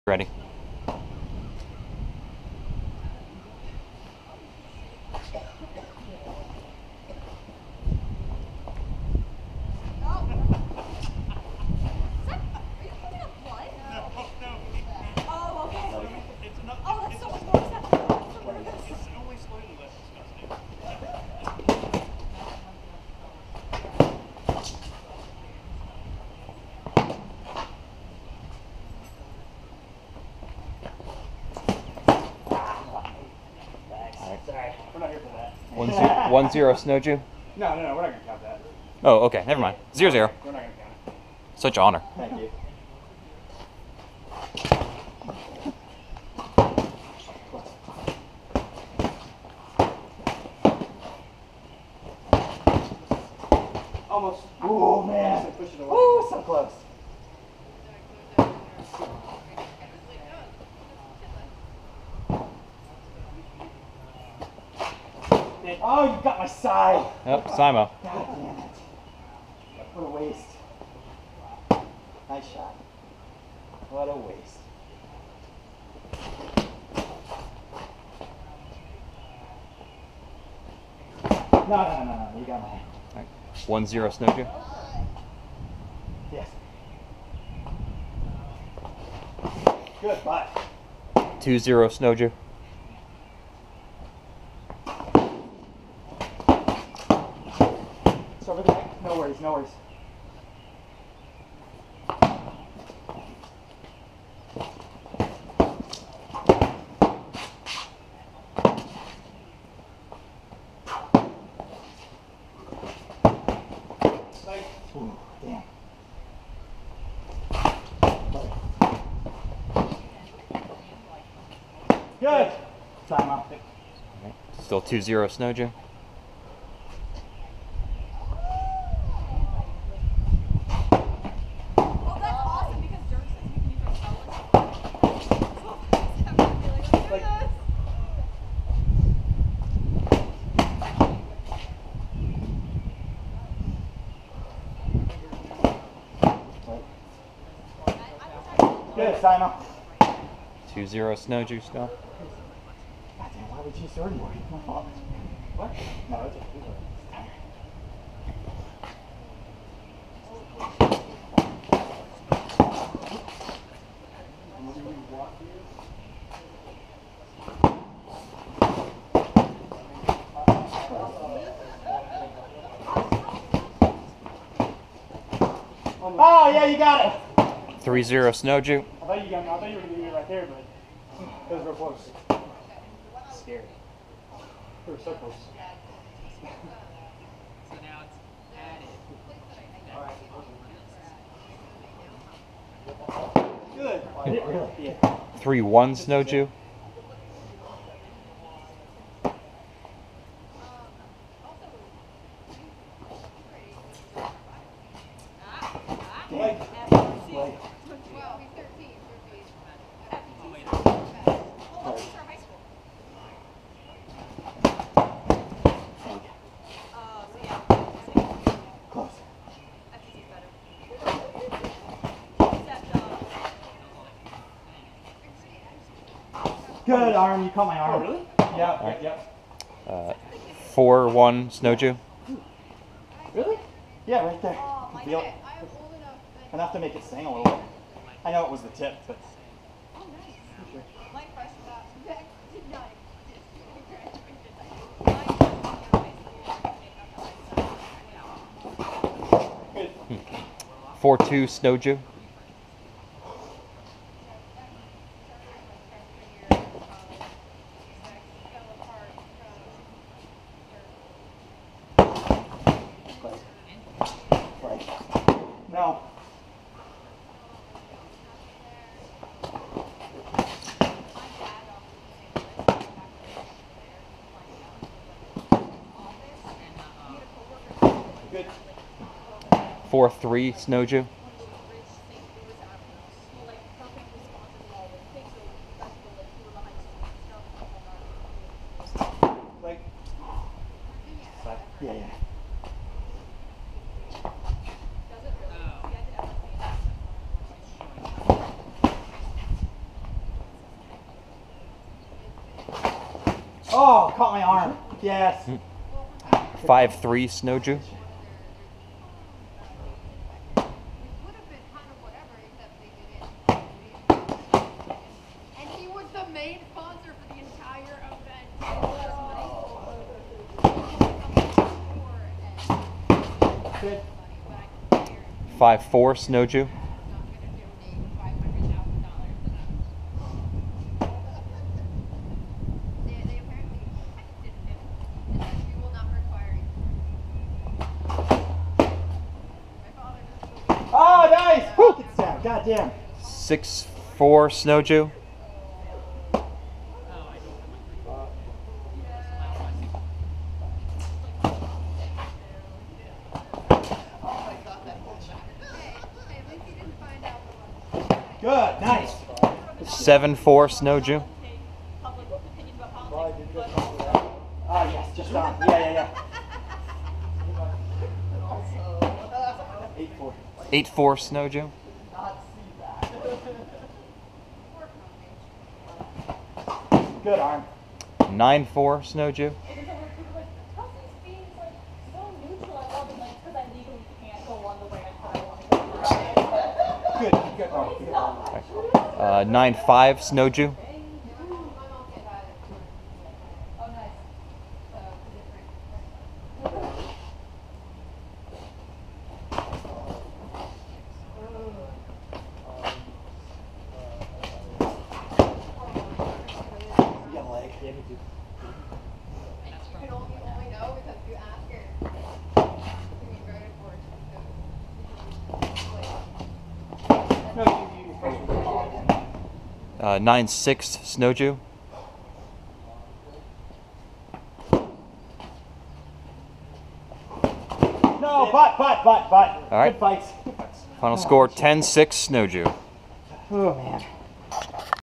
Ready. Sorry, we're not here for that. 1-0 Snowju. No, we're not going to count that. Oh, okay. Never mind. 0-0. We're not going to count it. Such honor. Thank you. Almost. Oh, man. Oh, so close. Oh, you got my side. Yep, Simo. God damn it. What a waste. Nice shot. What a waste. No. You got my hand. 1-0 Snowju. Yes. Good, but. 2-0 Snowju. It's over there. No worries. Ooh, damn. Good. Time out. Still 2-0 Snowju. Good, Simon. 2-0 Snowju still. God damn, why would you sword more? My fault. What? No, it's okay. Oh, yeah, you got it. 3-0 Snowju. I thought you were going to be right there, but it was real close. Scary. We were so close. So now it's added. Good. Really? Yeah. 3-1 Snowju. Good, arm. You caught my arm. Oh, really? Yep. 4-1 Snowju. Really? Yeah, right there. Oh, Feel it? Enough to make it sing a little bit. I know it was the tip, but. Oh, nice. My impression of that did not Good. 4-2 Snowju. No. Good. 4-3 Snowju. Like. Yeah. Oh, caught my arm. Yes. 5-3 Snowju. Would have been kind of whatever, except they didn't. And he was the main sponsor for the entire event. Good. 5-4 Snowju. Oh, nice. Woo. Get down. God damn. 6-4 Snowju. Good. Nice. 7-4 Snowju. Oh, yes. Just on. Yeah. 8-4. 8-4 Snowju. Good arm. 9-4 Snowju. Good. Good. Oh, good. 9-5 Snowju. Young leg. You can only know because you ask her. You mean very important. No, you first. 9-6 Snowju. No, but. All right. Good fights. Final score 10-6 Snowju. Oh, man.